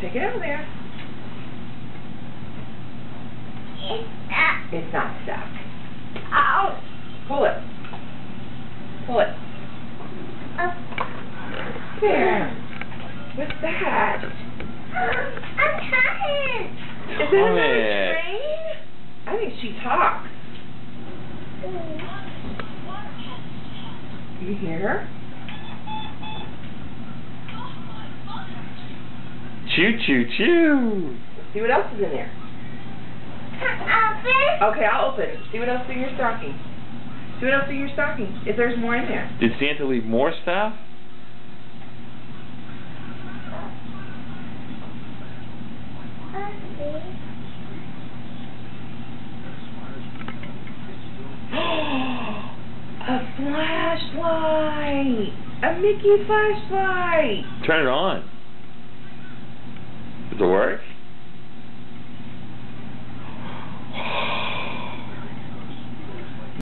Take it out there. It's not stuck. Ow. Pull it. Pull it. There. What's that? I'm tired. Is that another train? I think she talks. You hear her? Choo choo choo. Let's see what else is in there. Okay, I'll open it. See what else is in your stocking. See what else is in your stocking. If there's more in there. Did Santa leave more stuff? A flashlight! A Mickey flashlight! Turn it on. Does it work?